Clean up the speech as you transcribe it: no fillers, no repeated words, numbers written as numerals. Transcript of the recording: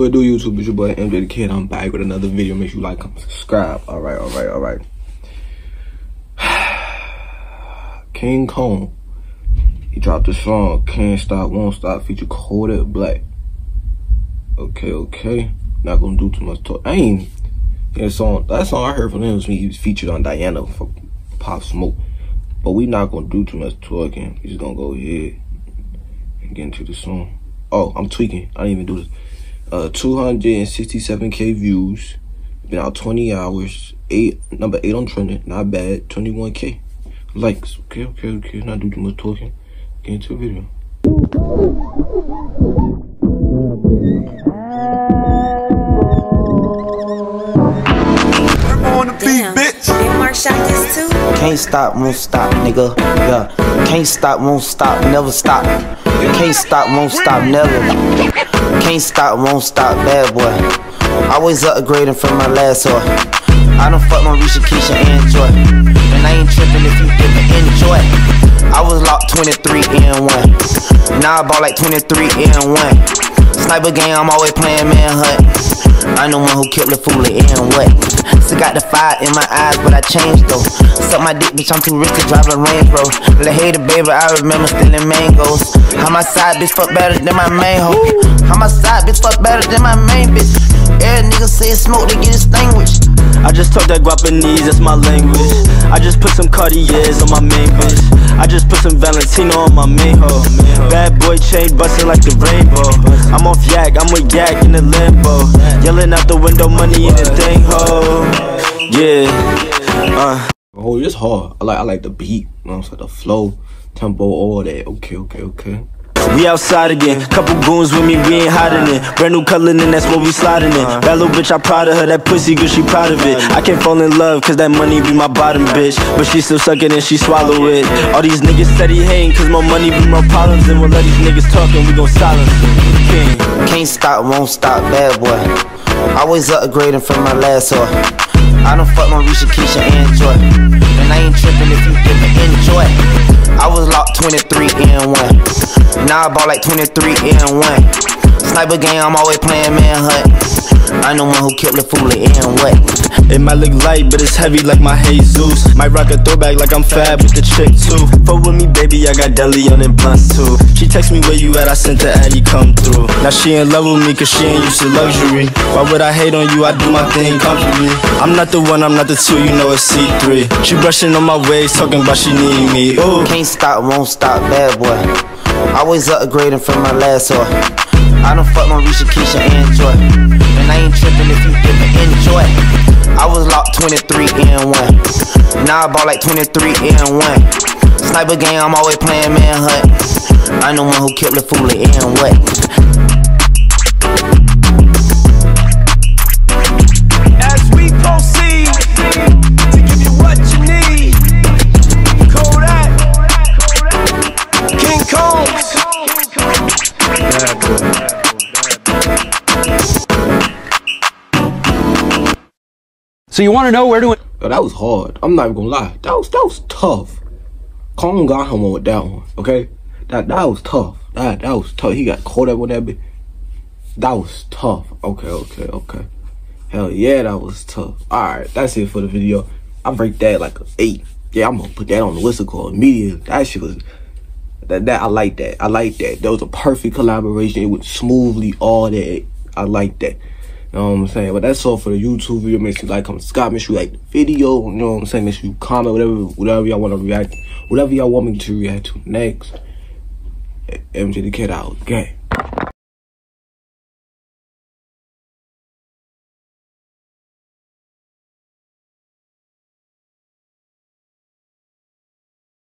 What do YouTube? It's your boy MJ the Kid. I'm back with another video. Make sure you like, comment, subscribe. Alright. King Kong. He dropped the song Can't Stop, Won't Stop feature Kodak Black. Okay. Not gonna do too much talk. That song I heard from him was when he was featured on Diana for Pop Smoke. But we not gonna do too much talking. We just gonna go ahead and get into the song. Oh, I'm tweaking. I didn't even do this. 267K views. Been out 20 hours. Number 8 on trending. Not bad. 21K likes. Okay. Not do too much talking. Get into the video. Can't stop, won't stop, nigga. Yeah. Can't stop, won't stop, never stop. Can't stop, won't stop, never. Can't stop, won't stop, bad boy. Always upgrading from my last whore. I done fuck my Risha, Keisha, and Joy. And I ain't tripping if you didn't enjoy. I was locked 23 in 1. Now I bought like 23 in 1. Sniper game, I'm always playing manhunt. I know one who killed the fool and what. Still got the fire in my eyes, but I changed though. Suck my dick, bitch, I'm too rich to drive a Range Rover. Let hater, baby, I remember stealing mangoes. How my side bitch fuck better than my main hoe. How my side bitch fuck better than my main bitch. Every nigga say smoke, they get extinguished. I just talk that Guapanese, that's my language. I just put some Cartiers on my main bitch. I just put some Valentino on my main hoe. Bad boy chain bustin' like the rainbow. I'm off yak, I'm with yak in the limbo. Yelling out the window, money in the thing, ho. Yeah. Oh, it's hard. I like the beat. You know what I'm saying? The flow, tempo, all that. Okay. We outside again, couple goons with me, we ain't hiding it. Brand new color, and that's what we sliding in. Bad little bitch, I proud of her, that pussy good, she proud of it. I can't fall in love, cause that money be my bottom bitch. But she still suck it and she swallow it. All these niggas steady hating, cause more money be more problems. And we'll let these niggas talk and we gon' silence King. Can't stop, won't stop, bad boy. Always upgrading from my last whore. I done fuck my Risha, Keisha, and Joy. And I ain't tripping if you didn't enjoy. I was locked 23 in 1. Now I bought like 23 in 1. Sniper game, I'm always playing manhunt. I know one who killed the fool and what. It might look light, but it's heavy like my Jesus. Might rock a throwback like I'm fab with the chick too. Fuck with me, baby, I got deli on and blunts too. She text me where you at, I sent the Addy come through. Now she in love with me cause she ain't used to luxury. Why would I hate on you? I do my thing comfortably. I'm not the one, I'm not the two, you know it's C3. She brushing on my waist, talking about she need me. Ooh. Can't stop, won't stop, bad boy. Always upgrading from my last whore. I done fuck my Risha, Keisha, and Joy. And I ain't tripping if you didn't enjoy. I was locked 23 in 1. Now I bought like 23 in 1. Sniper game, I'm always playing manhunt. I know one who killed the fool and what. As we proceed to give you what you need, Kodak, King Kong. So you want to know where to... Yo, that was hard. I'm not even gonna lie. That was tough. Kong got him on with that one. Okay, that was tough. That was tough. He got caught up on that bit. That was tough. Okay. Hell yeah, that was tough. Alright, that's it for the video. I break that like an 8. Yeah, I'm gonna put that on the whistle call immediately. That shit was... That I like that. That was a perfect collaboration. It went smoothly, all that. I like that. You know what I'm saying? But that's all for the YouTube video. Make sure you like, comment, subscribe. Make sure you like the video. You know what I'm saying? Make sure you comment whatever y'all want to react. Whatever y'all want me to react to next. MJ the Kid out. Gang.